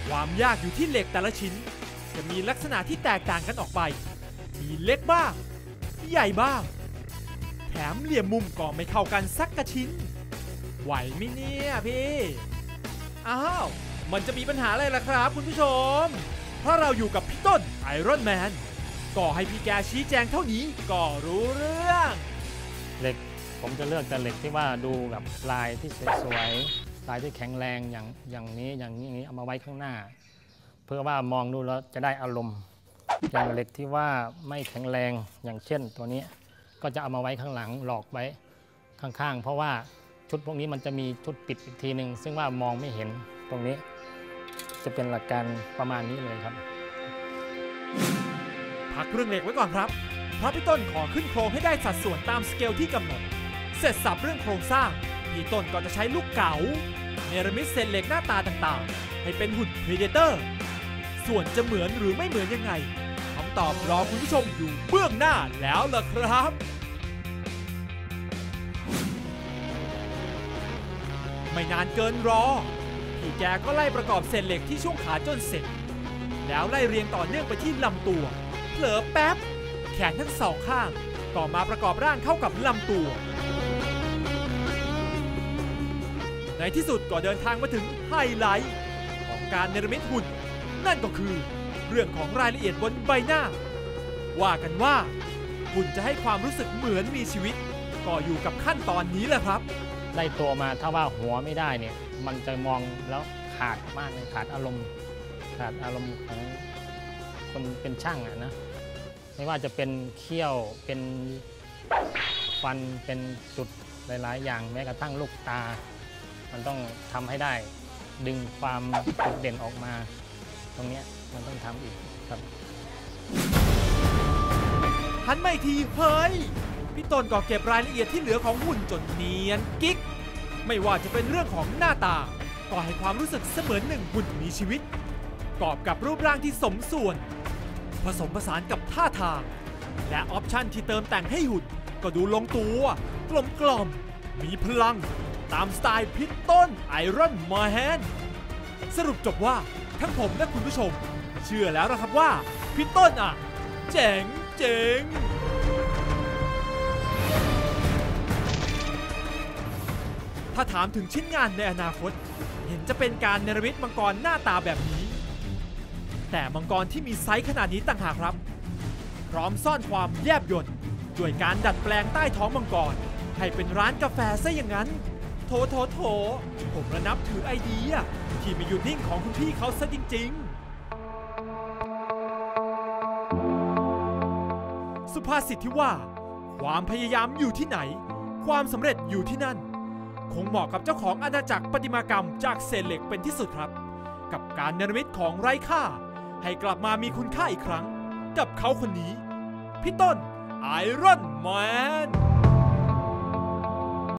ความยากอยู่ที่เหล็กแต่ละชิ้นจะมีลักษณะที่แตกต่างกันออกไปมีเล็กบ้างใหญ่บ้างแถมเหลี่ยมมุมก็ไม่เข้ากันสักกระชิ้นไหวไหมเนี่ยพี่อ้าวมันจะมีปัญหาอะไรล่ะครับคุณผู้ชมเพราะเราอยู่กับพี่ต้นไอรอนแมนก็ให้พี่แกชี้แจงเท่านี้ก็รู้เรื่องเหล็กผมจะเลือกแต่เหล็กที่ว่าดูกับลายที่สวยๆลายที่แข็งแรงอย่างนี้เอามาไว้ข้างหน้าเพื่อว่ามองดูแล้วจะได้อารมณ์อย่างเหล็กที่ว่าไม่แข็งแรงอย่างเช่นตัวนี้ก็จะเอามาไว้ข้างหลังหลอกไว้ข้างๆเพราะว่าชุดพวกนี้มันจะมีชุดปิดอีกทีหนึ่งซึ่งว่ามองไม่เห็นตรงนี้จะเป็นหลักการประมาณนี้เลยครับพักเรื่องเหล็กไว้ก่อนครับเพราะพี่ต้นขอขึ้นโครงให้ได้สัดส่วนตามสเกลที่กำหนดเสร็จสับเรื่องโครงสร้างพี่ต้นก็จะใช้ลูกเก๋าเนรมิตเศษเหล็กหน้าตาต่างๆให้เป็นหุ่นพรีเดเตอร์ส่วนจะเหมือนหรือไม่เหมือนยังไงคำตอบรอคุณผู้ชมอยู่เบื้องหน้าแล้วล่ะครับไม่นานเกินรอพี่แกก็ไล่ประกอบเศษเหล็กที่ช่วงขาจนเสร็จแล้วไล่เรียงต่อเนื่องไปที่ลำตัวเผลอแป๊บแขนทั้งสองข้างก็มาประกอบร่างเข้ากับลำตัวในที่สุดก็เดินทางมาถึงไฮไลท์ของการเนรมิตหุ่นนั่นก็คือเรื่องของรายละเอียดบนใบหน้าว่ากันว่าหุ่นจะให้ความรู้สึกเหมือนมีชีวิตก็อยู่กับขั้นตอนนี้แหละครับได้ตัวมาถ้าว่าหัวไม่ได้เนี่ยมันจะมองแล้วขาดมากเลยขาดอารมณ์ของคนเป็นช่างนะไม่ว่าจะเป็นเขี้ยวเป็นฟันเป็นจุดหลายๆอย่างแม้กระทั่งลูกตามันต้องทำให้ได้ดึงความจุดเด่นออกมาตรงนี้มันต้องทำอีกครับหันมาอีกทีเฮ้ยพี่ต้นก็เก็บรายละเอียดที่เหลือของหุ่นจนเนียนกิ๊กไม่ว่าจะเป็นเรื่องของหน้าตาก็ให้ความรู้สึกเสมือนหนึ่งหุ่นมีชีวิตกอบกับรูปร่างที่สมส่วนผสมผสานกับท่าทางและออปชั่นที่เติมแต่งให้หุ่นก็ดูลงตัวกลมมีพลังตามสไตล์พี่ต้นไอรอนแมนสรุปจบว่าทั้งผมและคุณผู้ชมเชื่อแล้วนะครับว่าพี่ต้นเจ๋งถ้าถามถึงชิ้นงานในอนาคตเห็นจะเป็นการเนรมิตมังกรหน้าตาแบบนี้แต่มังกรที่มีไซส์ขนาดนี้ต่างหากครับพร้อมซ่อนความแยบยลด้วยการดัดแปลงใต้ท้องมังกรให้เป็นร้านกาแฟซะอย่างนั้นโถผมระนับถือไอเดียที่ไม่หยุดนิ่งของคุณพี่เขาซะจริงๆสุภาษิตที่ว่าความพยายามอยู่ที่ไหนความสำเร็จอยู่ที่นั่นคงเหมาะกับเจ้าของอาณาจักรประติมากรรมจากเศษเหล็กเป็นที่สุดครับกับการเนรมิตของไร้ค่าให้กลับมามีคุณค่าอีกครั้งกับเขาคนนี้พี่ต้นไอรอนแมน